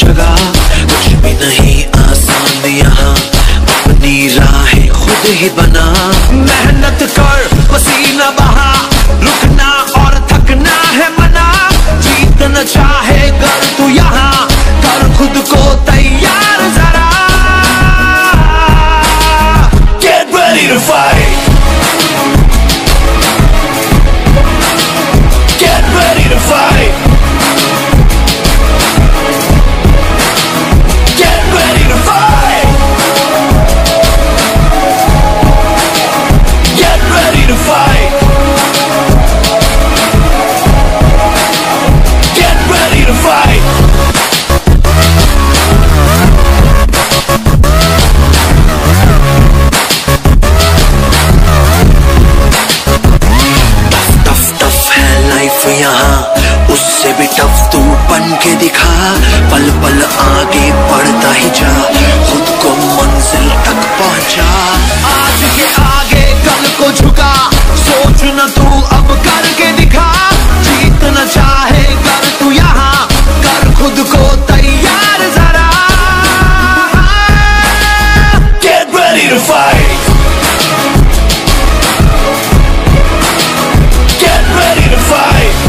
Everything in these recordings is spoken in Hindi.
जगह, कुछ भी नहीं आसान यहाँ, अपनी राहें खुद ही बना। मेहनत कर, पसीना बहा, रुकना और थकना है मना। जीतना चाहे कर तू यहाँ, कर खुद को तैयार जरा। Get ready to fight. Get ready to fight. Get ready to fight. Get ready to fight. Get ready to fight. यहाँ उससे भी टफ तू बन के दिखा, पल पल आगे बढ़ता ही जा, खुद को मंजिल तक पहुंचा। आज के आगे कल को झुका, सोच न तू अब करके दिखा। जीतना चाहे कर तू यहाँ, कर खुद को तैयार जरा। Get ready to fight. Get ready to fight.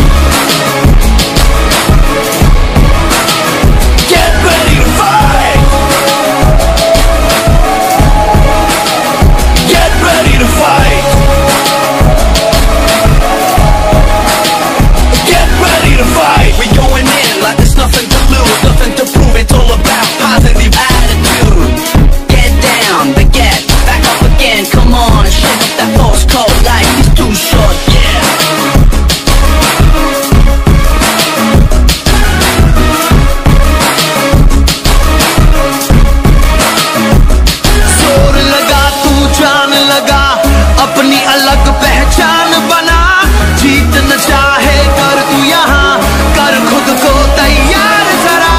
अपनी अलग पहचान बना, जीतना चाहे कर तू यहाँ, कर खुद को तैयार जरा।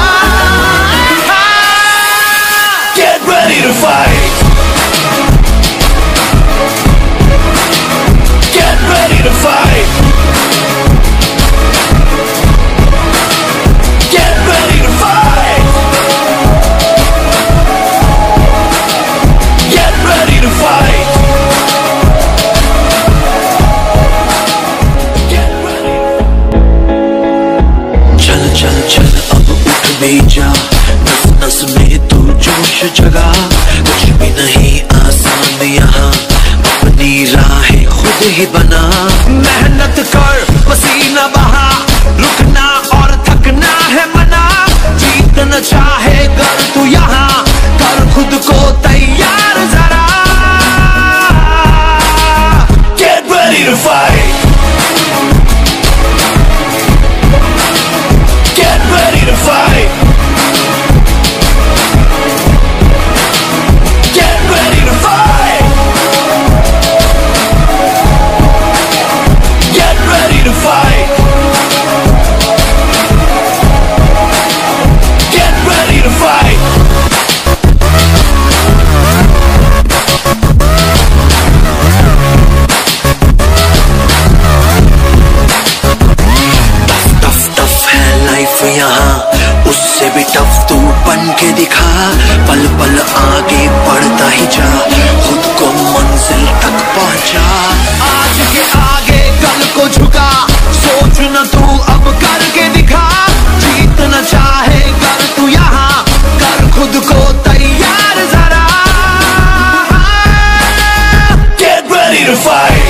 Get ready to fight. Get ready to fight. Get ready to fight. Get ready to fight. चल चल अब उठ भी जा, नस नस में तू जोश जगा। कुछ भी नहीं आसान यहाँ, अपनी राहें खुद ही बना। मेहनत कर, पसीना बहा, रुकना और थकना है मना। जीतना चाहे कर तू यहाँ, कर खुद को तैयार जरा। Get ready to fight. Get ready to fight. Get ready to fight. Get ready to fight. Get ready to fight. यहाँ उससे भी टफ तू बन के दिखा, पल पल आगे बढ़ता ही जा, खुद को मंजिल तक पहुंचा। आज के आगे कल को झुका, सोच न तू अब करके दिखा। जीतना चाहे कर तू यहाँ, कर खुद को तैयार जरा। Get ready to fight.